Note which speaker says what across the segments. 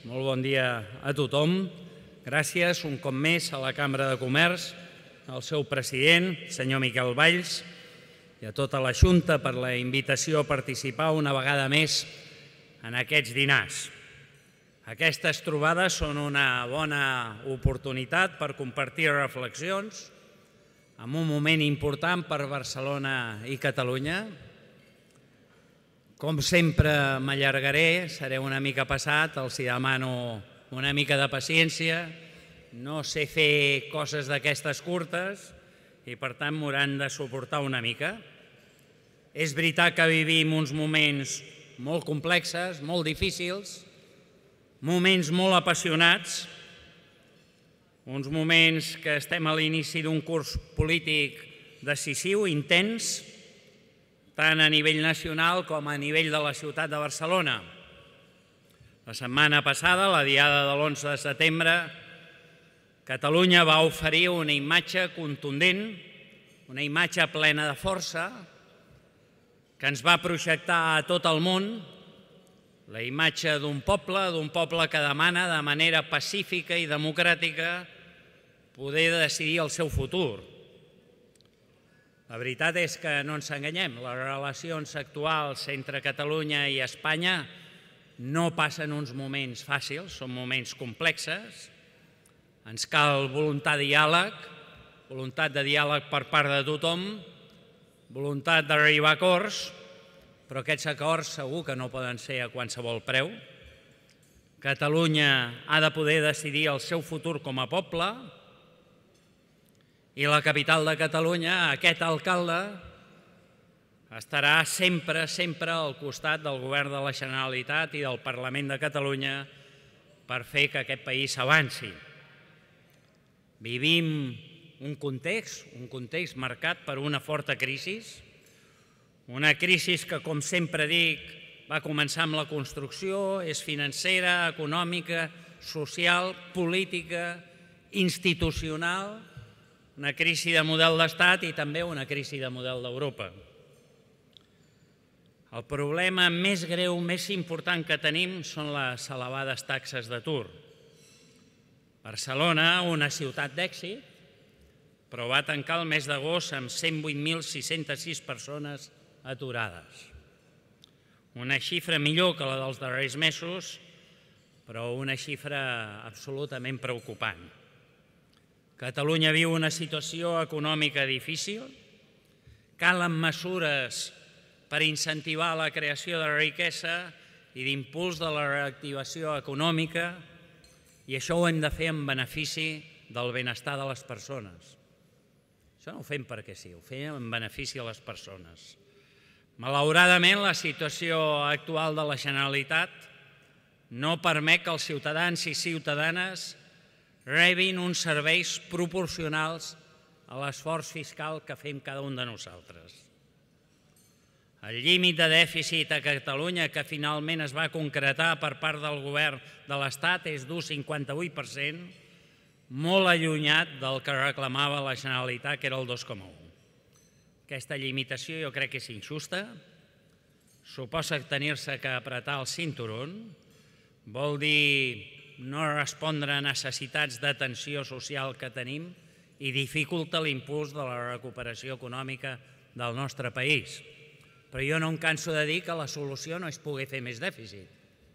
Speaker 1: Molt bon dia a tothom. Gràcies un cop més a la Cambra de Comerç, al seu president, senyor Miquel Valls, i a tota la Junta per la invitació a participar una vegada més en aquests dinars. Aquestes trobades són una bona oportunitat per compartir reflexions en un moment important per Barcelona i Catalunya. Com sempre m'allargaré, seré una mica passat, els demano una mica de paciència. No sé fer coses d'aquestes curtes i per tant m'hauran de suportar una mica. És veritat que vivim uns moments molt complexes, molt difícils, moments molt apassionats, uns moments que estem a l'inici d'un curs polític decisiu, intens, tant a nivell nacional com a nivell de la ciutat de Barcelona. La setmana passada, la diada de l'11 de setembre, Catalunya va oferir una imatge contundent, una imatge plena de força, que ens va projectar a tot el món, la imatge d'un poble que demana de manera pacífica i democràtica poder decidir el seu futur. La veritat és que no ens enganyem, les relacions actuals entre Catalunya i Espanya no passen uns moments fàcils, són moments complexes. Ens cal voluntat de diàleg per part de tothom, voluntat d'arribar a acords, però aquests acords segur que no poden ser a qualsevol preu. Catalunya ha de poder decidir el seu futur com a poble i la capital de Catalunya, aquest alcalde, estarà sempre al costat del Govern de la Generalitat i del Parlament de Catalunya per fer que aquest país avanci. Vivim un context marcat per una forta crisi que, com sempre dic, va començar amb la construcció, és financera, econòmica, social, política, institucional, una crisi de model d'estat i també una crisi de model d'Europa. El problema més greu, més important que tenim són les elevades taxes d'atur. Barcelona, una ciutat d'èxit, però va tancar el mes d'agost amb 108.606 persones aturades. Una xifra millor que la dels darrers mesos, però una xifra absolutament preocupant. Catalunya viu una situació econòmica difícil, calen mesures per incentivar la creació de riquesa i d'impuls de la reactivació econòmica, i això ho hem de fer en benefici del benestar de les persones. Això no ho fem perquè sí, ho fem en benefici de les persones. Malauradament, la situació actual de la Generalitat no permet que els ciutadans i ciutadanes rebin uns serveis proporcionals a l'esforç fiscal que fem cada un de nosaltres. El límit de dèficit a Catalunya que finalment es va concretar per part del Govern de l'Estat és d'un 58%, molt allunyat del que reclamava la Generalitat, que era el 2,1%. Aquesta limitació jo crec que és injusta, suposa tenir-se que apretar el cinturó, vol dir no respondre a necessitats d'atenció social que tenim i dificulta l'impuls de la recuperació econòmica del nostre país. Però jo no em canso de dir que la solució no és poder fer més dèficit.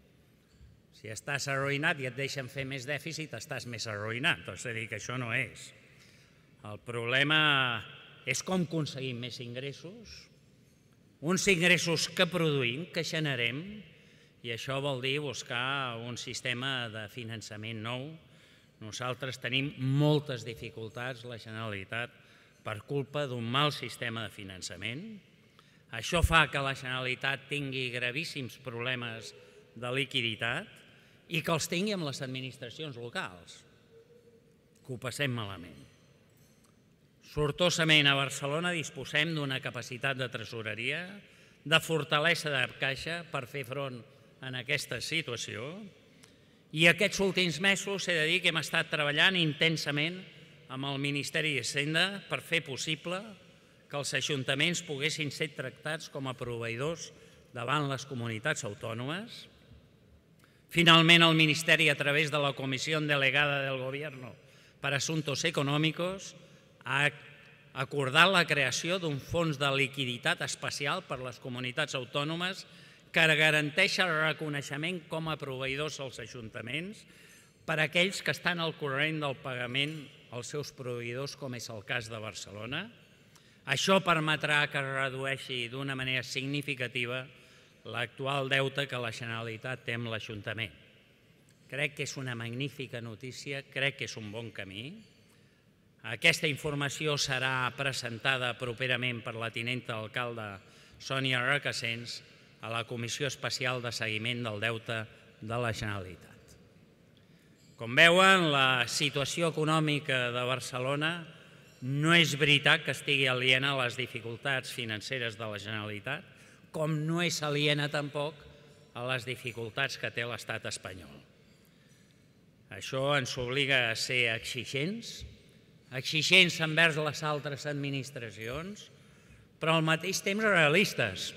Speaker 1: Si estàs arruïnat i et deixen fer més dèficit, estàs més arruïnat. És a dir, que això no és. El problema és com aconseguim més ingressos, uns ingressos que produïm, que generem, i això vol dir buscar un sistema de finançament nou. Nosaltres tenim moltes dificultats, la Generalitat, per culpa d'un mal sistema de finançament. Això fa que la Generalitat tingui gravíssims problemes de liquiditat i que els tingui amb les administracions locals, que ho passem malament. Sortosament a Barcelona disposem d'una capacitat de tresoreria, de fortalesa de caixa per fer front en aquesta situació, i aquests últims mesos he de dir que hem estat treballant intensament amb el Ministeri d'Hisenda per fer possible que els ajuntaments poguessin ser tractats com a proveïdors davant les comunitats autònomes, Finalment, el Ministeri, a través de la Comisión Delegada del Gobierno per Asuntos Económicos, ha acordat la creació d'un fons de liquiditat especial per a les comunitats autònomes que garanteix el reconeixement com a proveïdors als ajuntaments per a aquells que estan al corrent del pagament als seus proveïdors, com és el cas de Barcelona. Això permetrà que es redueixi d'una manera significativa l'actual deute que la Generalitat té amb l'Ajuntament. Crec que és una magnífica notícia, crec que és un bon camí. Aquesta informació serà presentada properament per la tinenta d'alcalde Sònia Requesens a la Comissió Especial de Seguiment del Deute de la Generalitat. Com veuen, la situació econòmica de Barcelona no és veritat que estigui aliena a les dificultats financeres de la Generalitat, com no és aliena tampoc a les dificultats que té l'estat espanyol. Això ens obliga a ser exigents envers les altres administracions, però al mateix temps realistes.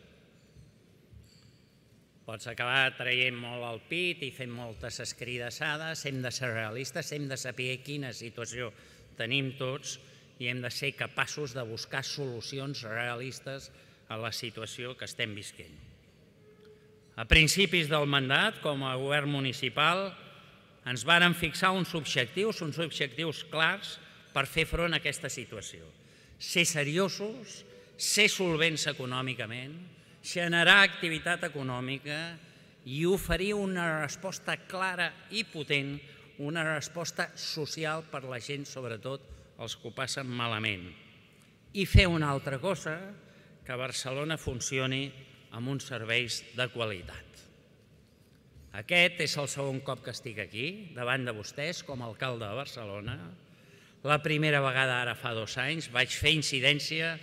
Speaker 1: Pots acabar traient molt al pit i fent moltes escridassades, hem de ser realistes, hem de saber quina situació tenim tots i hem de ser capaços de buscar solucions realistes a la situació que estem visquent. A principis del mandat, com a govern municipal, ens vàrem fixar uns objectius clars per fer front a aquesta situació. Ser seriosos, ser solvents econòmicament, generar activitat econòmica i oferir una resposta clara i potent, una resposta social per la gent, sobretot els que ho passen malament. I fer una altra cosa, que Barcelona funcioni amb uns serveis de qualitat. Aquest és el segon cop que estic aquí, davant de vostès, com a alcalde de Barcelona. La primera vegada, ara fa 2 anys, vaig fer incidència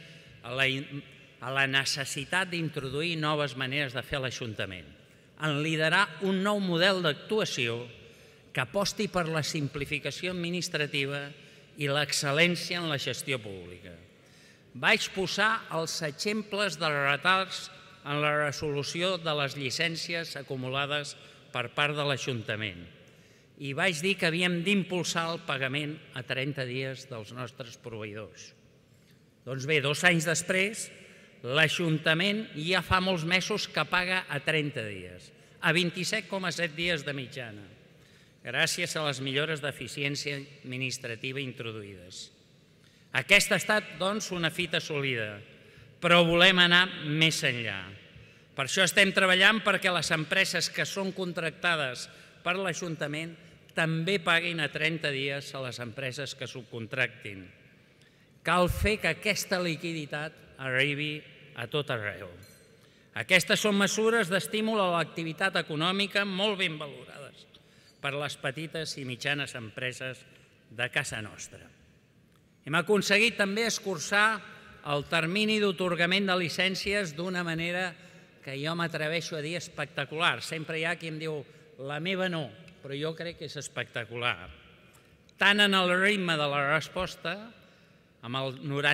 Speaker 1: a la necessitat d'introduir noves maneres de fer l'Ajuntament, en liderar un nou model d'actuació que aposti per la simplificació administrativa i l'excel·lència en la gestió pública. Vaig posar els exemples dels retards en la resolució de les llicències acumulades per part de l'Ajuntament i vaig dir que havíem d'impulsar el pagament a 30 dies dels nostres proveïdors. Doncs bé, 2 anys després, l'Ajuntament ja fa molts mesos que paga a 30 dies, a 27,7 dies de mitjana, gràcies a les millores d'eficiència administrativa introduïdes. Aquesta ha estat, doncs, una fita assolida, però volem anar més enllà. Per això estem treballant perquè les empreses que són contractades per l'Ajuntament també paguin a 30 dies a les empreses que subcontractin. Cal fer que aquesta liquiditat arribi a tot arreu. Aquestes són mesures d'estímul a l'activitat econòmica molt ben valorades per les petites i mitjanes empreses de casa nostra. Hem aconseguit també escurçar el termini d'atorgament de llicències d'una manera que jo m'atreveixo a dir espectacular. Sempre hi ha qui em diu, la meva no, però jo crec que és espectacular. Tant en el ritme de la resposta, amb el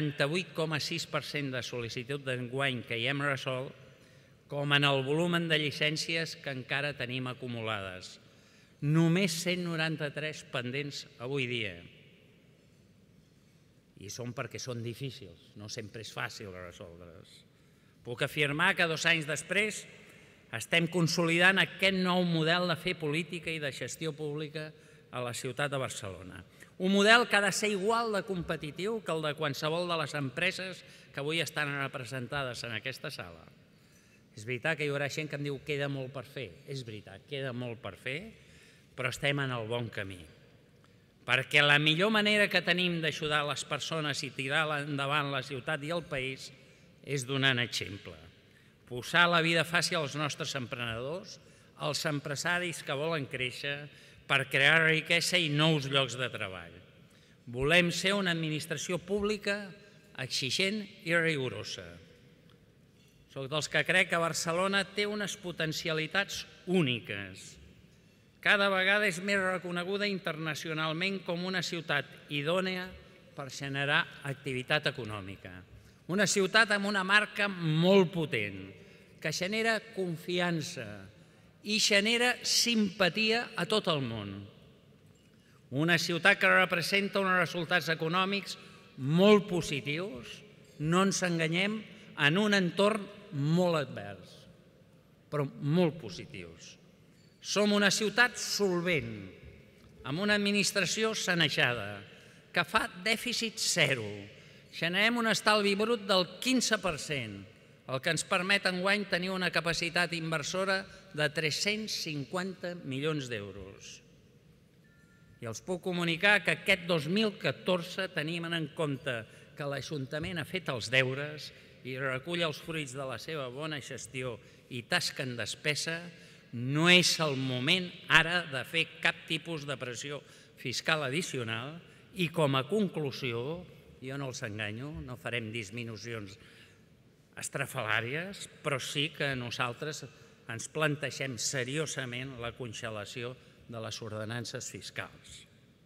Speaker 1: 98,6% de sol·licitud d'enguany que hi hem resolt, com en el volum de llicències que encara tenim acumulades. Només 193 pendents avui dia. I són perquè són difícils, no sempre és fàcil resoldre's. Puc afirmar que 2 anys després estem consolidant aquest nou model de fer política i de gestió pública a la ciutat de Barcelona. Un model que ha de ser igual de competitiu que el de qualsevol de les empreses que avui estan representades en aquesta sala. És veritat que hi haurà gent que em diu que queda molt per fer. És veritat, queda molt per fer, però estem en el bon camí. Perquè la millor manera que tenim d'ajudar les persones i tirar endavant la ciutat i el país és donant exemple. Posar la vida fàcil als nostres emprenedors, als empresaris que volen créixer per crear riquesa i nous llocs de treball. Volem ser una administració pública exigent i rigorosa. Soc dels que crec que Barcelona té unes potencialitats úniques. Cada vegada és més reconeguda internacionalment com una ciutat idònea per generar activitat econòmica. Una ciutat amb una marca molt potent, que genera confiança i genera simpatia a tot el món. Una ciutat que representa uns resultats econòmics molt positius, no ens enganyem, en un entorn molt advers, però molt positius. Som una ciutat solvent, amb una administració sanejada, que fa dèficit zero. Generem un estalvi brut del 15%, el que ens permet enguany tenir una capacitat inversora de 350 milions d'euros. I els puc comunicar que aquest 2014 tenim en compte que l'Ajuntament ha fet els deures i recull els fruits de la seva bona gestió i tasca en despesa. No és el moment ara de fer cap tipus de pressió fiscal addicional i com a conclusió, jo no els enganyo, no farem disminucions estrafalàries, però sí que nosaltres ens plantegem seriosament la congelació de les ordenances fiscals.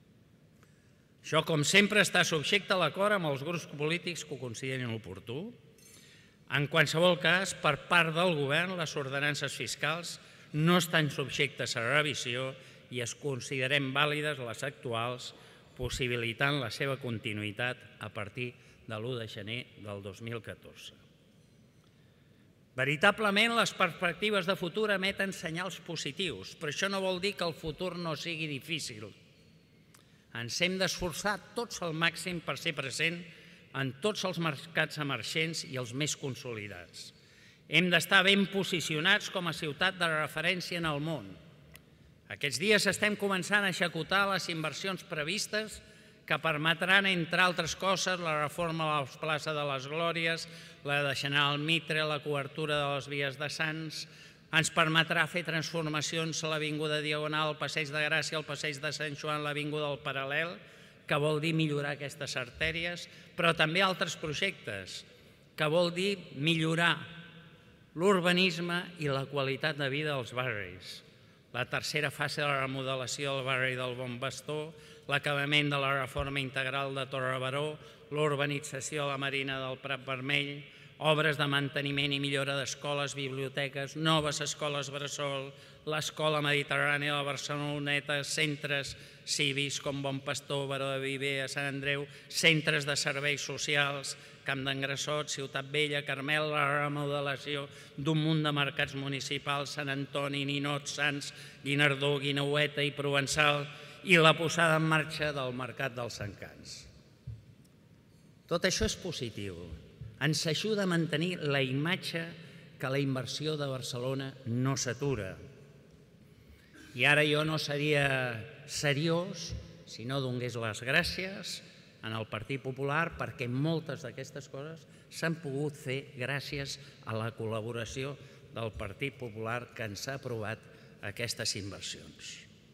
Speaker 1: Això, com sempre, està subjecte a l'acord amb els grups polítics que ho considerin oportú. En qualsevol cas, per part del Govern, les ordenances fiscals no estan subjectes a revisió i es considerem vàlides les actuals, possibilitant la seva continuïtat a partir de l'1 de gener del 2014. Veritablement, les perspectives de futur emeten senyals positius, però això no vol dir que el futur no sigui difícil. Ens hem d'esforçar tots al màxim per ser present en tots els mercats emergents i els més consolidats. Hem d'estar ben posicionats com a ciutat de referència en el món. Aquests dies estem començant a executar les inversions previstes que permetran, entre altres coses, la reforma de la plaça de les Glòries, la de General Mitre, la cobertura de les vies de Sants, ens permetrà fer transformacions a l'Avinguda Diagonal, al Passeig de Gràcia, al Passeig de Sant Joan, l'Avinguda del Paral·lel, que vol dir millorar aquestes artèries, però també altres projectes, que vol dir millorar l'urbanisme i la qualitat de vida dels barris. La tercera fase de la remodelació del barri del Bon Pastor, l'acabament de la reforma integral de Torre Baró, l'urbanització de la Marina del Prat Vermell, obres de manteniment i millora d'escoles, biblioteques, noves escoles bressol, l'Escola Mediterrània de Barceloneta, centres cívics com Bon Pastor, Baró de Viver, a Sant Andreu, centres de serveis socials, Camp d'en Grassot, Ciutat Vella, Carmel, la remodelació d'un munt de mercats municipals, Sant Antoni, Ninot, Sants, Guinardó, Guineueta i Provençal, i la posada en marxa del Mercat dels Encants. Tot això és positiu. Ens ajuda a mantenir la imatge que la inversió de Barcelona no s'atura. I ara jo no seria seriós si no donés les gràcies al Partit Popular perquè moltes d'aquestes coses s'han pogut fer gràcies a la col·laboració del Partit Popular que ens ha aprovat aquestes inversions.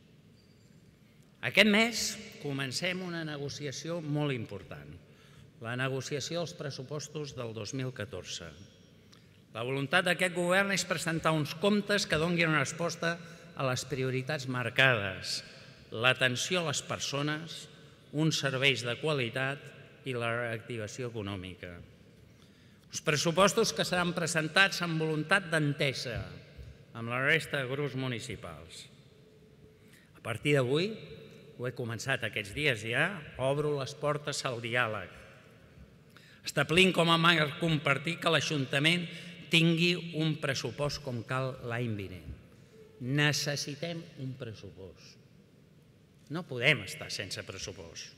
Speaker 1: Aquest mes comencem una negociació molt important, la negociació dels pressupostos del 2014. La voluntat d'aquest govern és presentar uns comptes que donin resposta a les prioritats marcades, l'atenció a les persones, uns serveis de qualitat i la reactivació econòmica. Uns pressupostos que seran presentats amb voluntat d'entesa amb la resta de grups municipals. A partir d'avui, ho he començat aquests dies ja, obro les portes al diàleg, establint com a marc compartit que l'Ajuntament tingui un pressupost com cal l'any vinent. Necessitem un pressupost. No podem estar sense pressupost.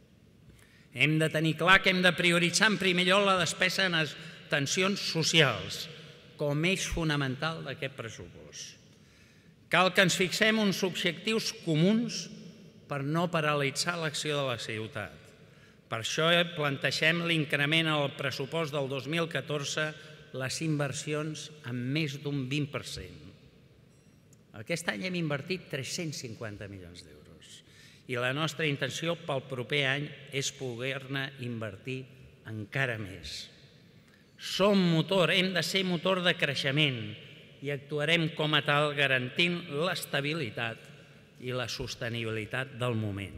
Speaker 1: Hem de tenir clar que hem de prioritzar en primer lloc la despesa en atencions socials com a eix fonamental d'aquest pressupost. Cal que ens fixem uns objectius comuns per no paralitzar l'acció de la ciutat. Per això plantegem l'increment al pressupost del 2014 les inversions en més d'un 20%. Aquest any hem invertit 350 milions d'euros i la nostra intenció pel proper any és poder-ne invertir encara més. Som motor, hem de ser motor de creixement i actuarem com a tal garantint l'estabilitat i la sostenibilitat del moment.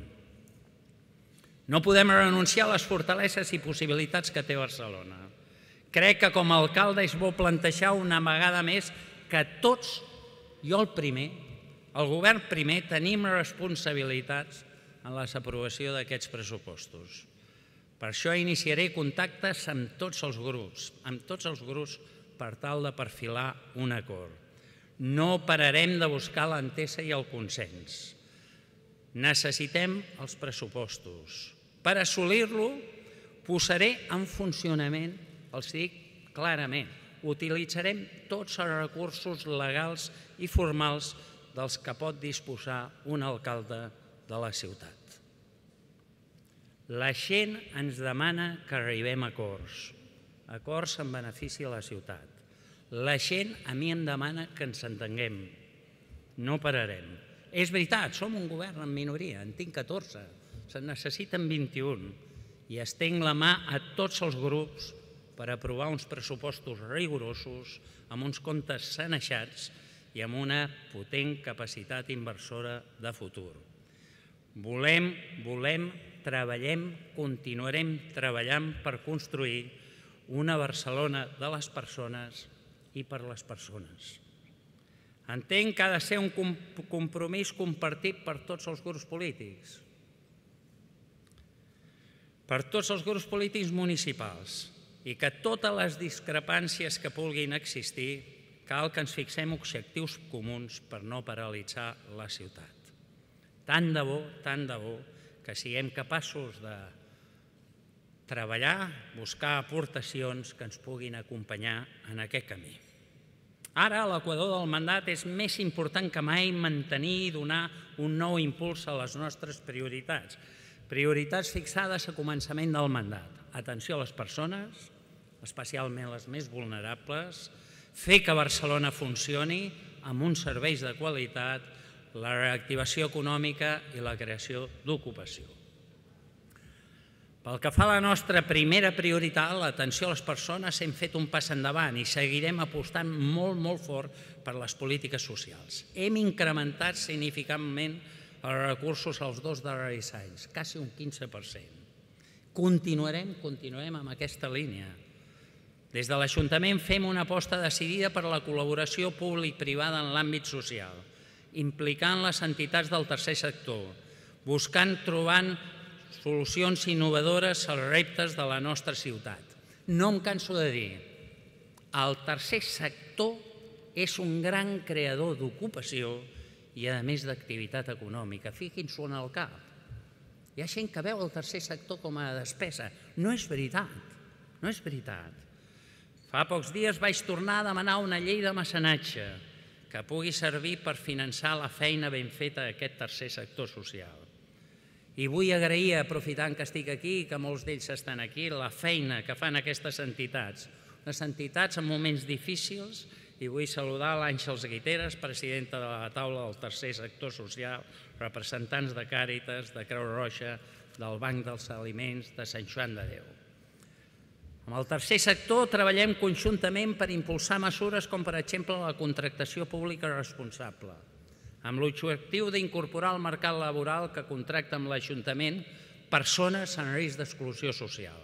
Speaker 1: No podem renunciar a les fortaleses i possibilitats que té Barcelona. Crec que com a alcalde és bo plantejar una vegada més que tots Jo el primer, el govern primer, tenim responsabilitats en la aprovació d'aquests pressupostos. Per això iniciaré contactes amb tots els grups per tal de perfilar un acord. No pararem de buscar l'entesa i el consens. Necessitem els pressupostos. Per assolir-lo, posaré en funcionament, els dic clarament, utilitzarem tots els recursos legals i formals dels que pot disposar un alcalde de la ciutat. La gent ens demana que arribem a acords en benefici de la ciutat. La gent a mi em demana que ens entenguem. No pararem. És veritat, som un govern en minoria, en tinc 14, se'n necessiten 21, i estenc la mà a tots els grups per aprovar uns pressupostos rigorosos, amb uns comptes sanejats i amb una potent capacitat inversora de futur. Treballem, continuarem treballant per construir una Barcelona de les persones i per les persones. Entenc que ha de ser un compromís compartit per tots els grups polítics, municipals, i que totes les discrepàncies que puguin existir cal que ens fixem objectius comuns per no paralitzar la ciutat. Tant de bo que siguem capaços de treballar, buscar aportacions que ens puguin acompanyar en aquest camí. Ara, a l'equador del mandat, és més important que mai mantenir i donar un nou impuls a les nostres prioritats. Prioritats fixades a començament del mandat. Atenció a les persones, especialment les més vulnerables, fer que Barcelona funcioni amb uns serveis de qualitat, la reactivació econòmica i la creació d'ocupació. Pel que fa a la nostra primera prioritat, l'atenció a les persones, hem fet un pas endavant i seguirem apostant molt fort per les polítiques socials. Hem incrementat significativament els recursos als 2 darrers anys, quasi un 15%. Continuarem amb aquesta línia. Des de l'Ajuntament fem una aposta decidida per la col·laboració públic-privada en l'àmbit social, implicant les entitats del tercer sector, trobant solucions innovadores als reptes de la nostra ciutat. No em canso de dir, el tercer sector és un gran creador d'ocupació i, a més, d'activitat econòmica. Fiquin-s'ho en el cap. Hi ha gent que veu el tercer sector com a despesa. No és veritat, no és veritat. Fa pocs dies vaig tornar a demanar una llei de mecenatge que pugui servir per finançar la feina ben feta d'aquest tercer sector social. I vull agrair, aprofitant que estic aquí i que molts d'ells estan aquí, la feina que fan aquestes entitats. Les entitats en moments difícils, i vull saludar l'Àngels Guiteres, presidenta de la taula del tercer sector social, representants de Càritas, de Creu Roja, del Banc dels Aliments, de Sant Joan de Déu. Amb el tercer sector treballem conjuntament per impulsar mesures com, per exemple, la contractació pública responsable, amb l'objectiu d'incorporar al mercat laboral que contracta amb l'Ajuntament persones en risc d'exclusió social.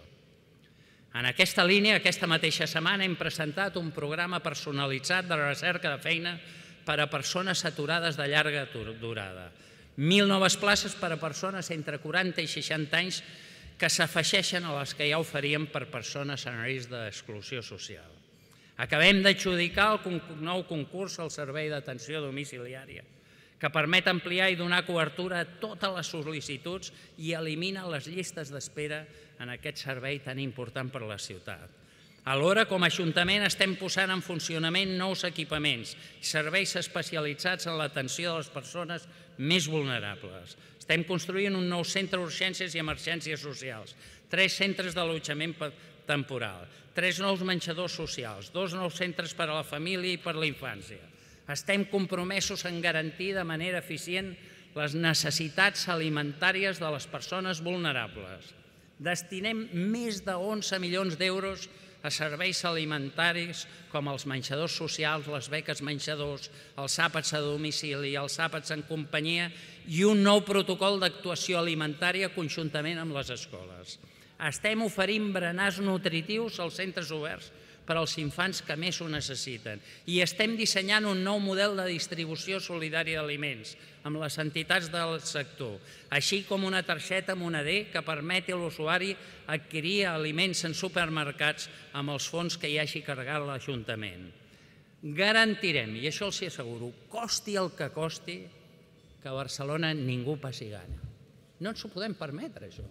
Speaker 1: En aquesta línia, aquesta mateixa setmana hem presentat un programa personalitzat de recerca de feina per a persones aturades de llarga durada. 1.000 noves places per a persones entre 40 i 60 anys que s'afegeixen a les que ja oferíem per persones en risc d'exclusió social. Acabem d'adjudicar el nou concurs al servei d'atenció domiciliària, que permet ampliar i donar cobertura a totes les sol·licituds i elimina les llistes d'espera en aquest servei tan important per a la ciutat. Alhora, com a Ajuntament, estem posant en funcionament nous equipaments i serveis especialitzats en l'atenció de les persones més vulnerables. Estem construint un nou centre d'urgències i emergències socials, 3 centres d'allotjament temporal, 3 nous menjadors socials, 2 nous centres per a la família i per a la infància. Estem compromesos en garantir de manera eficient les necessitats alimentàries de les persones vulnerables. Destinem més de 11 milions d'euros a serveis alimentaris com els menjadors socials, les beques menjadors, els àpats a domicili, els àpats en companyia i un nou protocol d'actuació alimentària conjuntament amb les escoles. Estem oferint berenars nutritius als centres oberts per als infants que més ho necessiten. I estem dissenyant un nou model de distribució solidària d'aliments amb les entitats del sector, així com una targeta moneder que permeti a l'usuari adquirir aliments en supermercats amb els fons que hi hagi carregat l'Ajuntament. Garantirem, i això els asseguro, costi el que costi, que a Barcelona ningú passi gana. No ens ho podem permetre, això.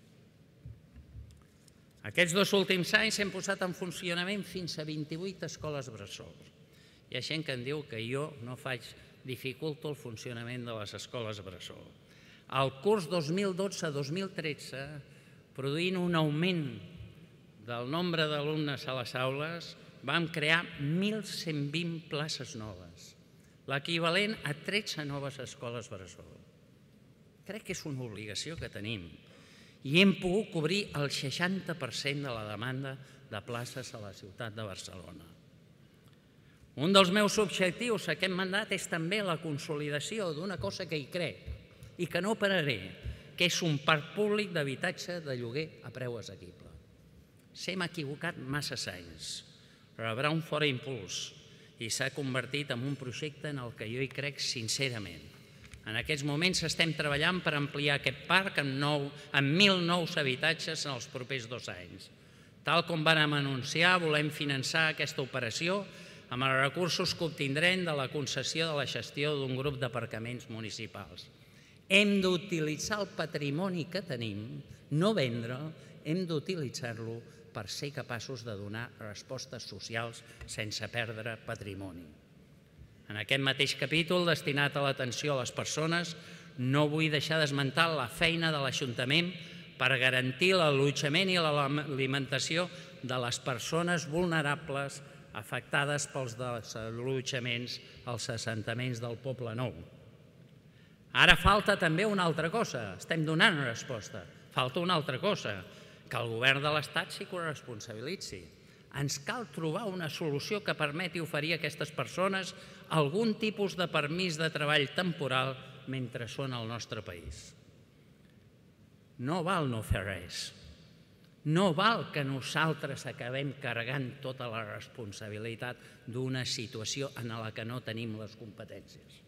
Speaker 1: Aquests 2 últims anys hem posat en funcionament fins a 28 escoles bressol. Hi ha gent que em diu que jo no dificulto el funcionament de les escoles bressol. Al curs 2012-2013, produint un augment del nombre d'alumnes a les aules, vam crear 1.120 places noves, l'equivalent a 13 noves escoles bressol. Crec que és una obligació que tenim i hem pogut cobrir el 60% de la demanda de places a la ciutat de Barcelona. Un dels meus objectius aquest mandat és també la consolidació d'una cosa que hi crec i que no pararé, que és un parc públic d'habitatge de lloguer a preu assequible. S'hem equivocat massa anys. Rebrà un fort impuls i s'ha convertit en un projecte en el que jo hi crec sincerament. En aquests moments estem treballant per ampliar aquest parc amb 1.000 nous habitatges en els propers 2 anys. Tal com vàrem anunciar, volem finançar aquesta operació amb els recursos que obtindrem de la concessió de la gestió d'un grup d'aparcaments municipals. Hem d'utilitzar el patrimoni que tenim, no vendre'l, hem d'utilitzar-lo per ser capaços de donar respostes socials sense perdre patrimoni. En aquest mateix capítol destinat a l'atenció a les persones, no vull deixar d'esmentar la feina de l'Ajuntament per garantir l'allotjament i l'alimentació de les persones vulnerables afectades pels desallotjaments als assentaments del Poble Nou. Ara falta també una altra cosa, estem donant resposta, falta una altra cosa, que el govern de l'Estat s'hi corresponsabilitzi. Ens cal trobar una solució que permeti oferir a aquestes persones algun tipus de permís de treball temporal mentre són al nostre país. No val no fer res. No val que nosaltres acabem carregant tota la responsabilitat d'una situació en la que no tenim les competències.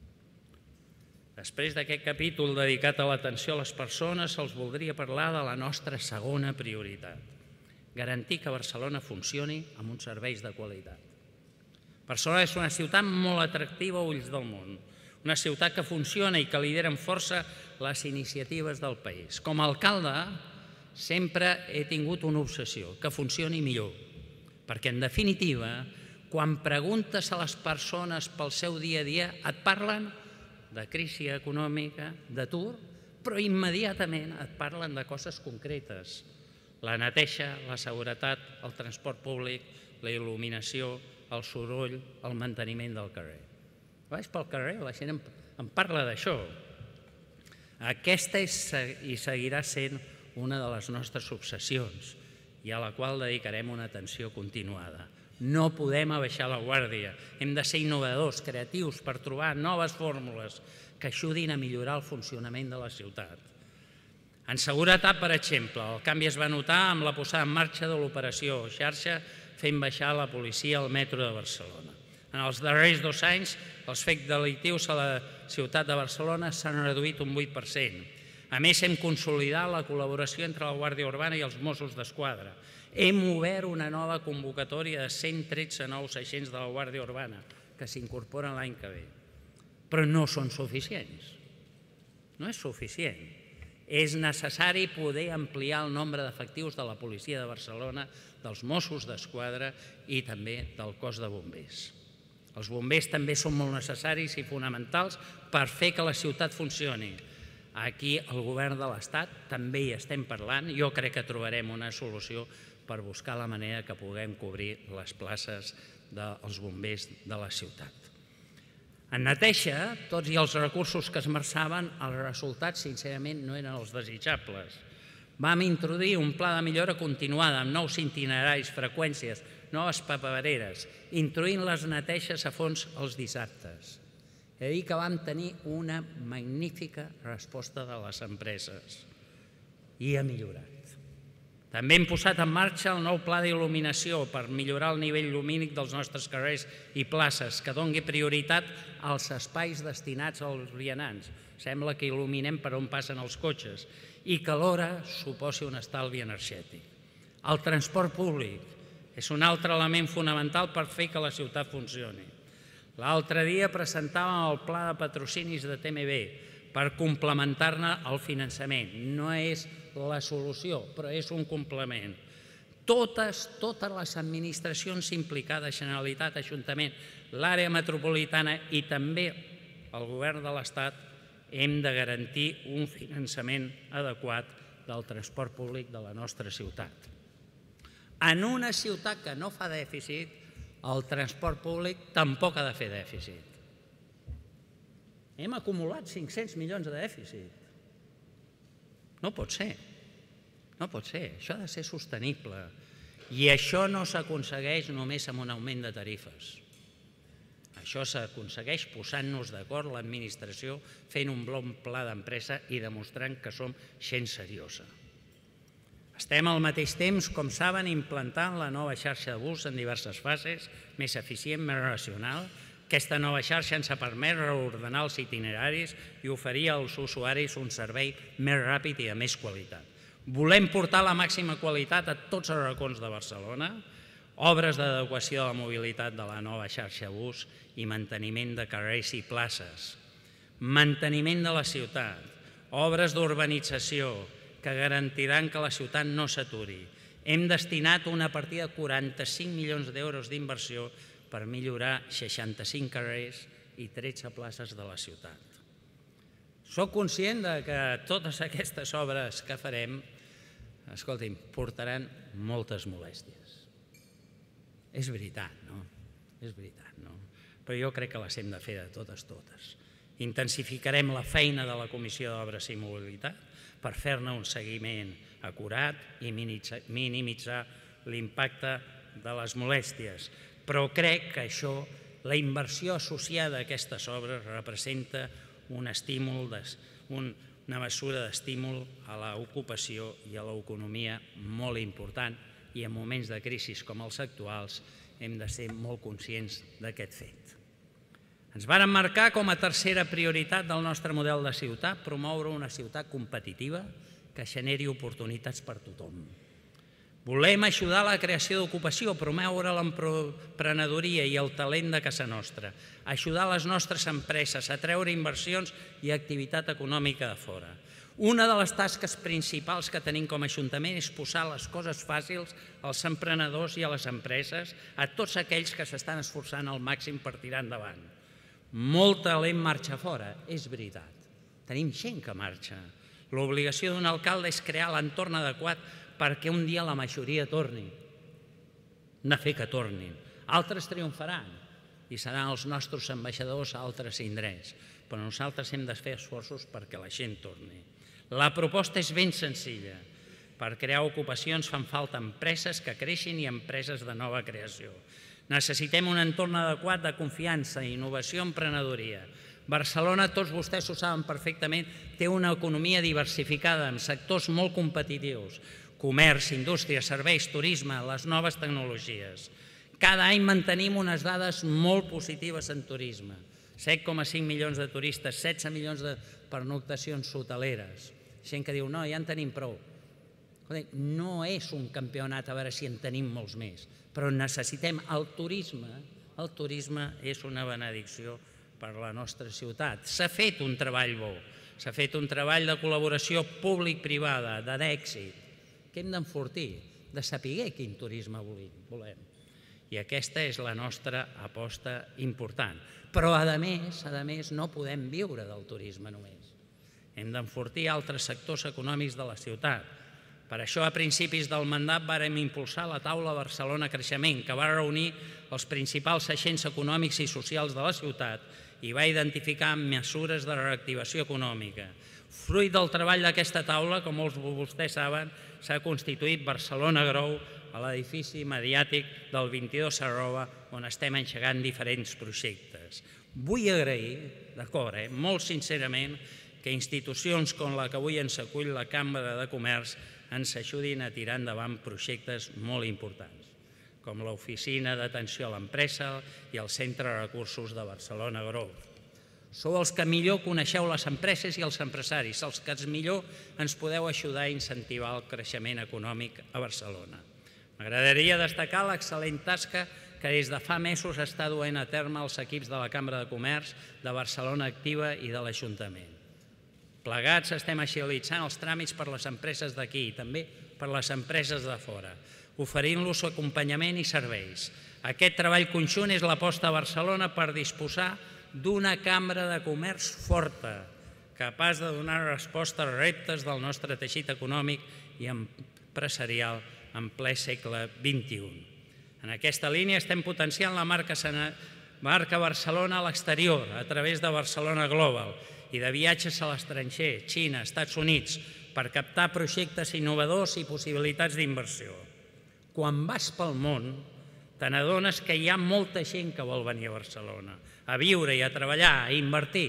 Speaker 1: Després d'aquest capítol dedicat a l'atenció a les persones, els voldria parlar de la nostra segona prioritat. Garantir que Barcelona funcioni amb uns serveis de qualitat. Barcelona és una ciutat molt atractiva a ulls del món, una ciutat que funciona i que lidera amb força les iniciatives del país. Com a alcalde sempre he tingut una obsessió, que funcioni millor, perquè en definitiva, quan preguntes a les persones pel seu dia a dia, et parlen de crisi econòmica, d'atur, però immediatament et parlen de coses concretes. La neteja, la seguretat, el transport públic, la il·luminació, el soroll, el manteniment del carrer. Vaig pel carrer, la gent em parla d'això. Aquesta és i seguirà sent una de les nostres obsessions i a la qual dedicarem una atenció continuada. No podem abaixar la guàrdia, hem de ser innovadors, creatius per trobar noves fórmules que ajudin a millorar el funcionament de la ciutat. En seguretat, per exemple, el canvi es va notar amb la posada en marxa de l'operació xarxa fent baixar la policia al metro de Barcelona. En els darrers 2 anys, els fets delictius a la ciutat de Barcelona s'han reduït un 8%. A més, hem consolidat la col·laboració entre la Guàrdia Urbana i els Mossos d'Esquadra. Hem obert una nova convocatòria de 113 nous agents de la Guàrdia Urbana que s'incorporen l'any que ve. Però no són suficients. No és suficient. És necessari poder ampliar el nombre d'efectius de la policia de Barcelona, dels Mossos d'Esquadra i també del cos de bombers. Els bombers també són molt necessaris i fonamentals per fer que la ciutat funcioni. Aquí el govern de l'Estat també hi estem parlant. Jo crec que trobarem una solució per buscar la manera que puguem cobrir les places dels bombers de la ciutat. En neteja, tots i els recursos que es marxaven, els resultats, sincerament, no eren els desitjables. Vam introduir un pla de millora continuada amb nous itineraris, freqüències, noves papereres, introduint les neteges a fons els dissabtes. He de dir que vam tenir una magnífica resposta de les empreses i ha millorat. També hem posat en marxa el nou pla d'il·luminació per millorar el nivell lumínic dels nostres carrers i places, que doni prioritat als espais destinats als vianants. Sembla que il·luminem per on passen els cotxes i que alhora suposi un estalvi energètic. El transport públic és un altre element fonamental per fer que la ciutat funcioni. L'altre dia presentàvem el pla de patrocinis de TMB per complementar-ne el finançament. No és la solució, però és un complement. Totes les administracions implicades, Generalitat, Ajuntament, l'àrea metropolitana i també el govern de l'Estat, hem de garantir un finançament adequat del transport públic de la nostra ciutat. En una ciutat que no fa dèficit, el transport públic tampoc ha de fer dèficit. Hem acumulat 500 milions de dèficit. No pot ser. No pot ser. Això ha de ser sostenible. I això no s'aconsegueix només amb un augment de tarifes. Això s'aconsegueix posant-nos d'acord l'administració, fent un bon pla d'empresa i demostrant que som gent seriosa. Estem al mateix temps, com saben, implantant la nova xarxa de bus en diverses fases, més eficient, més racional. Aquesta nova xarxa ens ha permès reordenar els itineraris i oferir als usuaris un servei més ràpid i de més qualitat. Volem portar la màxima qualitat a tots els racons de Barcelona, obres d'adequació de la mobilitat de la nova xarxa de bus i manteniment de carrers i places, manteniment de la ciutat, obres d'urbanització que garantiran que la ciutat no s'aturi. Hem destinat una partida de 45 milions d'euros d'inversió per millorar 65 carrers i 13 places de la ciutat. Soc conscient que totes aquestes obres que farem, escolti'm, portaran moltes molèsties. És veritat, no? És veritat, no? Però jo crec que les hem de fer de totes. Intensificarem la feina de la Comissió d'Obres i Mobilitat per fer-ne un seguiment acurat i minimitzar l'impacte de les molèsties. Però crec que això, la inversió associada a aquestes obres, representa un estímul, una mesura d'estímul a l'ocupació i a l'economia molt important, i en moments de crisi com els actuals hem de ser molt conscients d'aquest fet. Ens vàrem marcar com a tercera prioritat del nostre model de ciutat promoure una ciutat competitiva que generi oportunitats per tothom. Volem ajudar a la creació d'ocupació, promoure l'emprenedoria i el talent de casa nostra, ajudar les nostres empreses a treure inversions i activitat econòmica de fora. Una de les tasques principals que tenim com a Ajuntament és posar les coses fàcils als emprenedors i a les empreses, a tots aquells que s'estan esforçant al màxim per tirar endavant. Molt talent marxa fora, és veritat. Tenim gent que marxa. L'obligació d'un alcalde és crear l'entorn adequat perquè un dia la majoria torni. Hem de fer que tornin. Altres triomfaran i seran els nostres ambaixadors a altres indrets, però nosaltres hem de fer esforços perquè la gent torni. La proposta és ben senzilla. Per crear ocupacions fan falta empreses que creixin i empreses de nova creació. Necessitem un entorn adequat de confiança, innovació i emprenedoria. Barcelona, tots vostès ho saben perfectament, té una economia diversificada amb sectors molt competitius: comerç, indústria, serveis, turisme, les noves tecnologies. Cada any mantenim unes dades molt positives en turisme. 7,5 milions de turistes, 16 milions de pernoctacions hoteleres. Gent que diu, no, ja en tenim prou. No és un campionat a veure si en tenim molts més, però necessitem el turisme. El turisme és una benedicció per a la nostra ciutat. S'ha fet un treball bo, s'ha fet un treball de col·laboració públic-privada, d'èxit, que hem d'enfortir, de saber quin turisme volem. I aquesta és la nostra aposta important. Però, a més, no podem viure del turisme només. Hem d'enfortir altres sectors econòmics de la ciutat. Per això, a principis del mandat, vàrem impulsar la taula Barcelona Creixement, que va reunir els principals agents econòmics i socials de la ciutat i va identificar mesures de reactivació econòmica. Fruit del treball d'aquesta taula, com molts de vostès saben, s'ha constituït Barcelona Grou a l'edifici mediàtic del 22 Arroba, on estem engegant diferents projectes. Vull agrair, d'acord, molt sincerament, que institucions com la que avui ens acull la Cambra de Comerç ens ajudin a tirar endavant projectes molt importants, com l'Oficina d'Atenció a l'Empresa i el Centre de Recursos de Barcelona Growth. Sou els que millor coneixeu les empreses i els empresaris, els que millor ens podeu ajudar a incentivar el creixement econòmic a Barcelona. M'agradaria destacar l'excel·lent tasca que des de fa mesos està duent a terme els equips de la Cambra de Comerç, de Barcelona Activa i de l'Ajuntament. Plegats estem agilitzant els tràmits per les empreses d'aquí i també per les empreses de fora, oferint-los acompanyament i serveis. Aquest treball conjunt és l'aposta a Barcelona per disposar d'una Cambra de Comerç forta, capaç de donar resposta als reptes del nostre teixit econòmic i empresarial en ple segle XXI. En aquesta línia estem potenciant la marca Barcelona a l'exterior a través de Barcelona Global i de viatges a l'estranger, Xina, Estats Units, per captar projectes innovadors i possibilitats d'inversió. Quan vas pel món, te n'adones que hi ha molta gent que vol venir a Barcelona, a viure i a treballar, a invertir,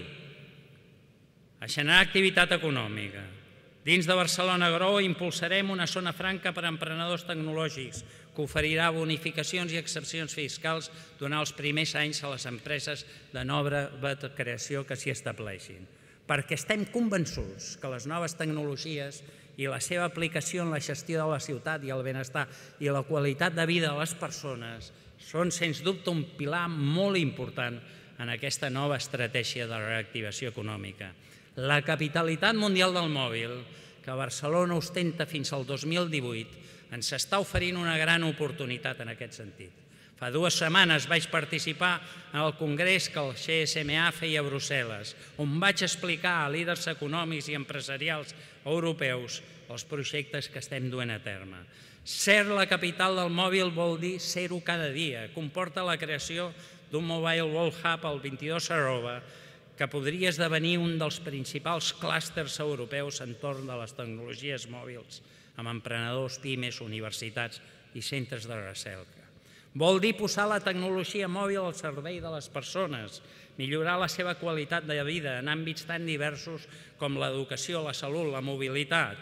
Speaker 1: a generar activitat econòmica. Dins de Barcelona Grow impulsarem una zona franca per a emprenedors tecnològics que oferirà bonificacions i excepcions fiscals durant els primers anys a les empreses de nova creació que s'hi estableixin. Perquè estem convençuts que les noves tecnologies i la seva aplicació en la gestió de la ciutat i el benestar i la qualitat de vida de les persones són, sens dubte, un pilar molt important en aquesta nova estratègia de reactivació econòmica. La capitalitat mundial del mòbil, que Barcelona ostenta fins al 2018, ens està oferint una gran oportunitat en aquest sentit. Fa 2 setmanes vaig participar en el congrés que el GSMA feia a Brussel·les, on vaig explicar a líders econòmics i empresarials europeus els projectes que estem duent a terme. Ser la capital del mòbil vol dir ser-ho cada dia. Comporta la creació d'un Mobile World Hub al 22 arroba, que podria esdevenir un dels principals clústers europeus entorn de les tecnologies mòbils, amb emprenedors, pimes, universitats i centres de recerca. Vol dir posar la tecnologia mòbil al servei de les persones, millorar la seva qualitat de vida en àmbits tan diversos com l'educació, la salut, la mobilitat,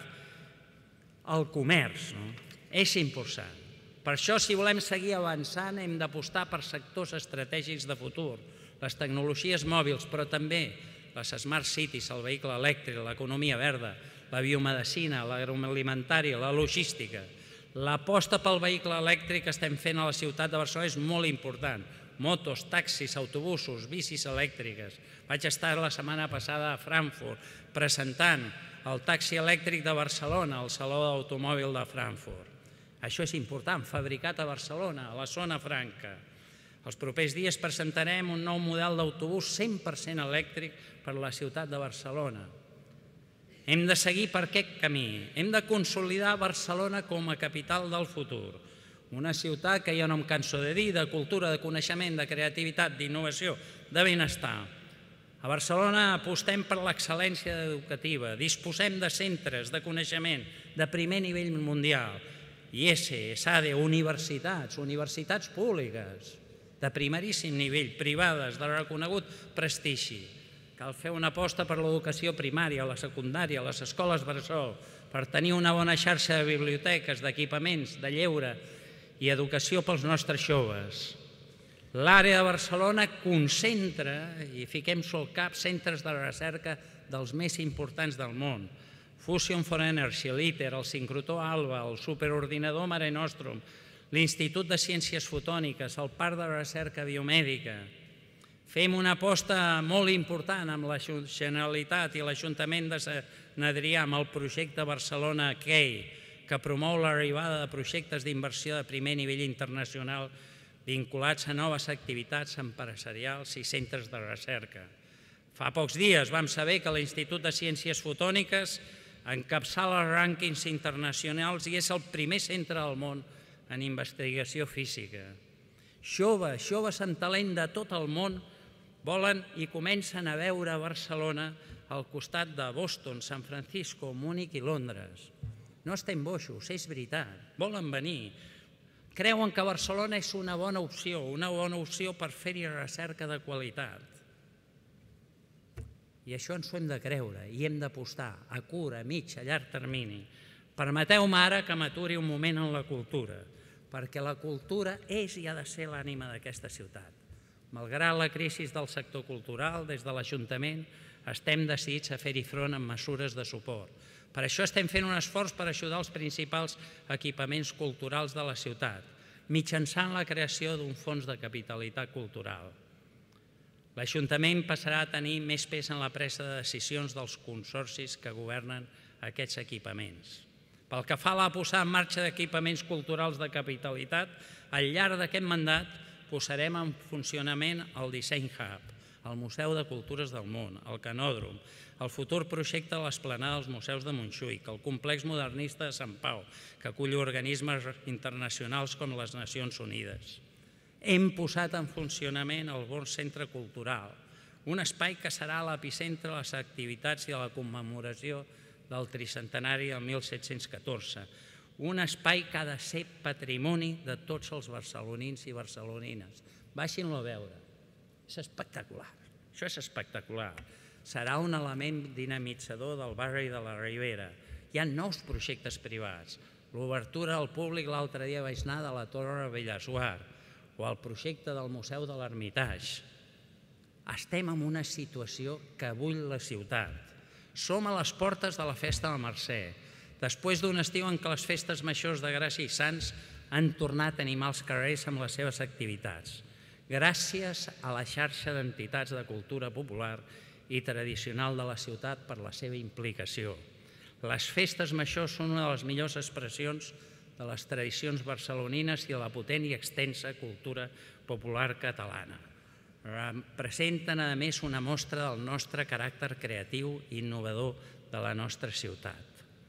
Speaker 1: el comerç. És important. Per això, si volem seguir avançant, hem d'apostar per sectors estratègics de futur, les tecnologies mòbils, però també les smart cities, el vehicle elèctric, l'economia verda, la biomedicina, l'agroalimentària, la logística. L'aposta pel vehicle elèctric que estem fent a la ciutat de Barcelona és molt important. Motos, taxis, autobusos, bicis elèctriques. Vaig estar la setmana passada a Frankfurt presentant el taxi elèctric de Barcelona al Saló d'Automòbil de Frankfurt. Això és important, fabricat a Barcelona, a la zona franca. Els propers dies presentarem un nou model d'autobús 100% elèctric per a la ciutat de Barcelona. Hem de seguir per aquest camí. Hem de consolidar Barcelona com a capital del futur. Una ciutat que ja no em canso de dir, de cultura, de coneixement, de creativitat, d'innovació, de benestar. A Barcelona apostem per l'excel·lència educativa, disposem de centres de coneixement de primer nivell mundial, IES, ESADE, universitats públiques, de primeríssim nivell, privades, de reconegut prestigi. Cal fer una aposta per l'educació primària, la secundària, les escoles bressol, per tenir una bona xarxa de biblioteques, d'equipaments, de lleure i educació pels nostres joves. L'àrea de Barcelona concentra, i fiquem-s'ho al cap, centres de recerca dels més importants del món. Fusion for Energy, l'ITER, el sincrotró ALBA, el superordinador Mare Nostrum, l'Institut de Ciències Fotòniques, el Parc de Recerca Biomèdica. Fem una aposta molt important amb la Generalitat i l'Ajuntament de Sant Adrià amb el projecte Barcelona Key, que promou l'arribada de projectes d'inversió de primer nivell internacional vinculats a noves activitats empresarials i centres de recerca. Fa pocs dies vam saber que l'Institut de Ciències Fotòniques encapçala els rànquings internacionals i és el primer centre del món en investigació física. Joves amb talent de tot el món volen i comencen a veure Barcelona al costat de Boston, San Francisco, Múnich i Londres. No estem boixos, és veritat, volen venir. Creuen que Barcelona és una bona opció per fer-hi recerca de qualitat. I això ens ho hem de creure i hem d'apostar a curt, a mig, a llarg termini. Permeteu-me ara que m'aturi un moment en la cultura, perquè la cultura és i ha de ser l'ànima d'aquesta ciutat. Malgrat la crisi del sector cultural, des de l'Ajuntament estem decidits a fer-hi front amb mesures de suport. Per això estem fent un esforç per ajudar els principals equipaments culturals de la ciutat, mitjançant la creació d'un fons de capitalitat cultural. L'Ajuntament passarà a tenir més pes en la presa de decisions dels consorcis que governen aquests equipaments. Pel que fa a la posada en marxa d'equipaments culturals de capitalitat, al llarg d'aquest mandat posarem en funcionament el Design Hub, el Museu de Cultures del Món, el Canòdrom, el futur projecte de l'Esplanada dels Museus de Montjuïc, el complex modernista de Sant Pau, que acull organismes internacionals com les Nacions Unides. Hem posat en funcionament el Born Centre Cultural, un espai que serà l'epicentre de les activitats i de la commemoració del tricentenari del 1714, un espai que ha de ser patrimoni de tots els barcelonins i barcelonines. Baixin-lo a veure. És espectacular. Això és espectacular. Serà un element dinamitzador del barri de la Ribera. Hi ha nous projectes privats. L'obertura al públic, l'altre dia vaig anar, de la Torre Bellesguard, o el projecte del Museu de l'Ermitage. Estem en una situació que bull la ciutat. Som a les portes de la Festa de la Mercè, després d'un estiu en què les festes majors de Gràcia i Sants han tornat a animar els carrers amb les seves activitats, gràcies a la xarxa d'entitats de cultura popular i tradicional de la ciutat per la seva implicació. Les festes majors són una de les millors expressions de les tradicions barcelonines i de la potent i extensa cultura popular catalana. Representen, a més, una mostra del nostre caràcter creatiu i innovador de la nostra ciutat.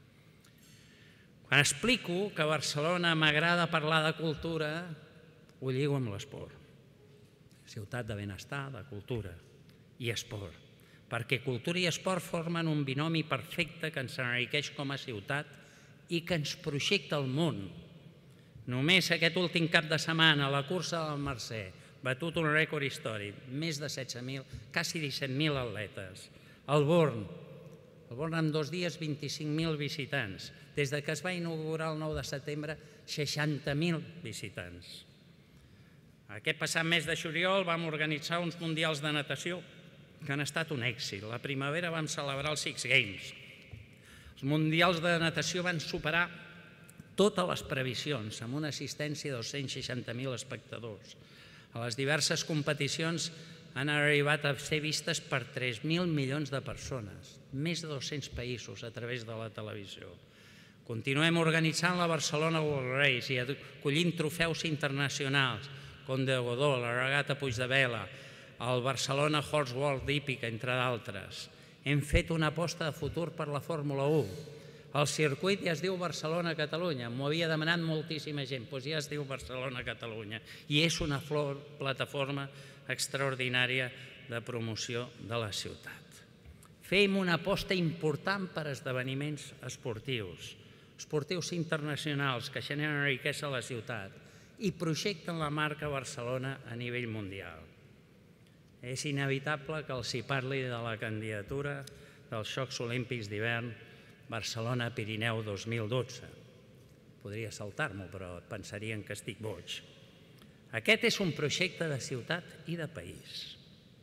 Speaker 1: Quan explico que a Barcelona m'agrada parlar de cultura, ho lligo amb l'esport. Ciutat de benestar, de cultura i esport. Perquè cultura i esport formen un binomi perfecte que ens enriqueix com a ciutat i que ens projecta al món. Només aquest últim cap de setmana, a la cursa del Mercè, batut un rècord històric, més de 16.000, quasi 17.000 atletes. El Born en 2 dies 25.000 visitants. Des que es va inaugurar el 9 de setembre, 60.000 visitants. Aquest passat mes de juliol vam organitzar uns mundials de natació que han estat un èxit. La primavera vam celebrar els Six Games. Els mundials de natació van superar totes les previsions, amb una assistència de 260.000 espectadors. A les diverses competicions han arribat a ser vistes per 3.000 milions de persones, més de 200 països a través de la televisió. Continuem organitzant la Barcelona World Race i acollint trofeus internacionals, com de Godó, la regata Puig de Vela, el Barcelona Horse World Hípica, entre d'altres. Hem fet una aposta de futur per la Fórmula 1. El circuit ja es diu Barcelona-Catalunya. M'ho havia demanat moltíssima gent, doncs ja es diu Barcelona-Catalunya. I és una plataforma extraordinària de promoció de la ciutat. Fem una aposta important per esdeveniments esportius internacionals que generen riquesa a la ciutat i projecten la marca Barcelona a nivell mundial. És inevitable que els hi parli de la candidatura dels Jocs Olímpics d'hivern Barcelona-Pirineu 2012. Podria saltar-m'ho, però pensarien que estic boig. Aquest és un projecte de ciutat i de país.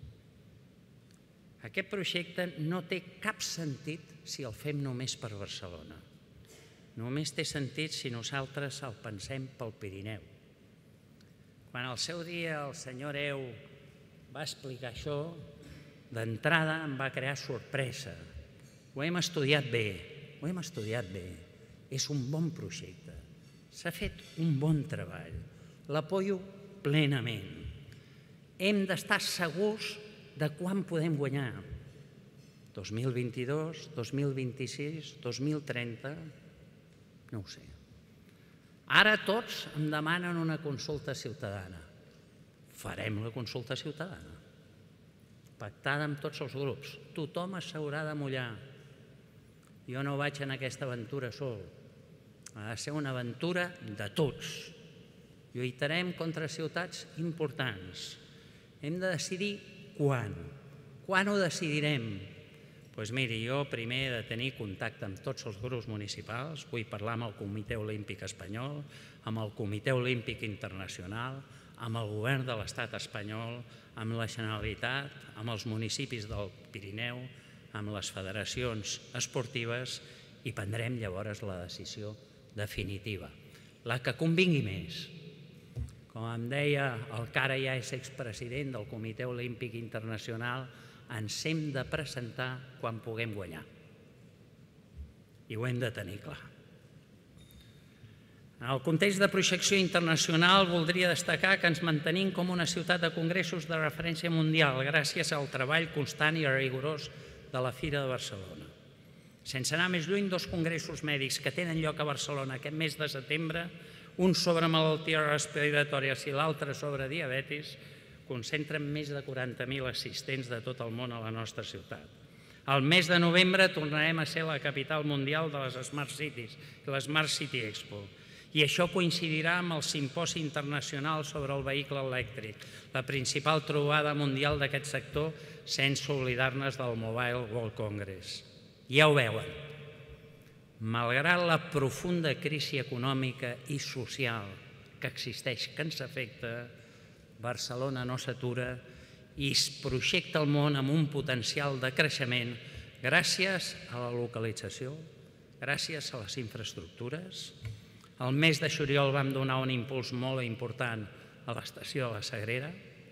Speaker 1: Aquest projecte no té cap sentit si el fem només per Barcelona. Només té sentit si nosaltres el pensem pel Pirineu. Quan al seu dia el senyor Heu va explicar això, d'entrada em va crear sorpresa. Ho hem estudiat bé, És un bon projecte. S'ha fet un bon treball. L'apoyo plenament. Hem d'estar segurs de quan podem guanyar. 2022, 2026, 2030... No ho sé. Ara tots em demanen una consulta ciutadana. Farem la consulta ciutadana. Pactada amb tots els grups. Tothom s'haurà de mullar. Jo no vaig en aquesta aventura sol. Ha de ser una aventura de tots. Lluitarem contra ciutats importants. Hem de decidir quan. Quan ho decidirem? Doncs miri, jo primer he de tenir contacte amb tots els grups municipals, vull parlar amb el Comitè Olímpic Espanyol, amb el Comitè Olímpic Internacional, amb el govern de l'Estat espanyol, amb la Generalitat, amb els municipis del Pirineu, amb les federacions esportives i prendrem llavors la decisió definitiva, la que convingui més. Com em deia el que ara ja és expresident del Comitè Olímpic Internacional, ens hem de presentar quan puguem guanyar. I ho hem de tenir clar. En el context de projecció internacional voldria destacar que ens mantenim com una ciutat de congressos de referència mundial gràcies al treball constant i rigorós de la Fira de Barcelona. Sense anar més lluny, 2 congressos mèdics que tenen lloc a Barcelona aquest mes de setembre, un sobre malalties respiratòries i l'altre sobre diabetis, concentren més de 40.000 assistents de tot el món a la nostra ciutat. Al mes de novembre tornarem a ser la capital mundial de les Smart Cities i l'Smart City Expo. I això coincidirà amb el Simposi Internacional sobre el Vehicle Elèctric, la principal trobada mundial d'aquest sector, sense oblidar-nos del Mobile World Congress. Ja ho veuen. Malgrat la profunda crisi econòmica i social que existeix, que ens afecta, Barcelona no s'atura i es projecta el món amb un potencial de creixement gràcies a la localització, gràcies a les infraestructures. El mes de juliol vam donar un impuls molt important a l'estació de la Sagrera.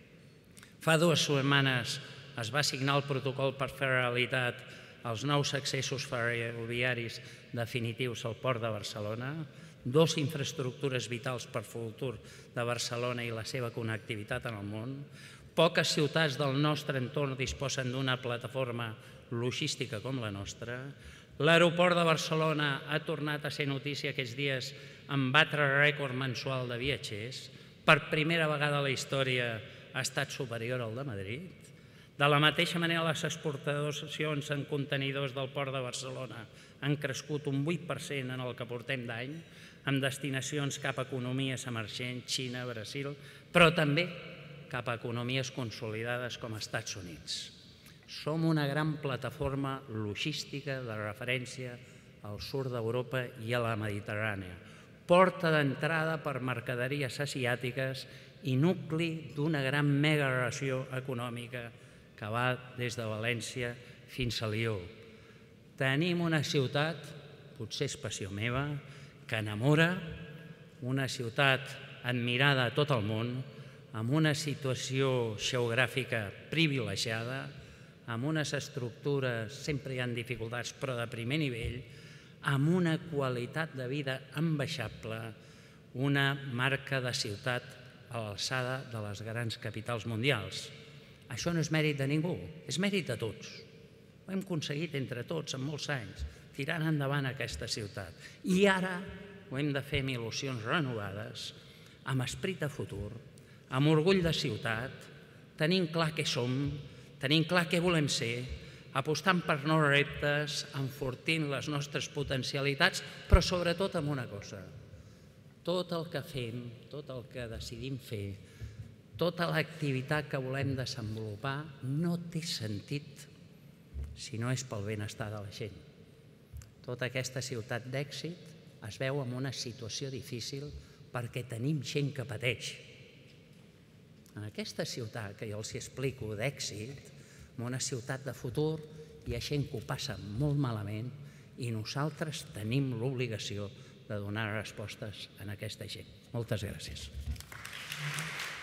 Speaker 1: Fa 2 setmanes es va signar el protocol per fer realitat els nous accessos ferroviaris definitius al Port de Barcelona, 2 infraestructures vitals per al futur de Barcelona i la seva connectivitat en el món. Poques ciutats del nostre entorn disposen d'una plataforma logística com la nostra. L'aeroport de Barcelona ha tornat a ser notícia aquests dies en batre rècord mensual de viatgers. Per primera vegada a la història ha estat superior al de Madrid. De la mateixa manera, les exportacions en contenidors del Port de Barcelona han crescut un 8% en el que portem d'any, amb destinacions cap a economies emergents, Xina, Brasil, però també cap a economies consolidades com els Estats Units. Som una gran plataforma logística de referència al sud d'Europa i a la Mediterrània, porta d'entrada per mercaderies asiàtiques i nucli d'una gran megaregió econòmica que va des de València fins a Lió. Tenim una ciutat, potser és passió meva, que enamora, una ciutat admirada a tot el món, amb una situació geogràfica privilegiada, amb unes estructures, sempre hi ha dificultats, però de primer nivell, amb una qualitat de vida enveixable, una marca de ciutat a l'alçada de les grans capitals mundials. Això no és mèrit de ningú, és mèrit de tots. Ho hem aconseguit entre tots en molts anys, tirant endavant aquesta ciutat. I ara ho hem de fer amb il·lusions renovades, amb esperit de futur, amb orgull de ciutat, tenint clar què som, tenint clar què volem ser, apostant per nous reptes, enfortint les nostres potencialitats, però sobretot amb una cosa. Tot el que fem, tot el que decidim fer, tota l'activitat que volem desenvolupar no té sentit si no és pel benestar de la gent. Tota aquesta ciutat d'èxit es veu en una situació difícil perquè tenim gent que pateix. En aquesta ciutat que jo els explico d'èxit, en una ciutat de futur, hi ha gent que ho passa molt malament i nosaltres tenim l'obligació de donar respostes a aquesta gent. Moltes gràcies.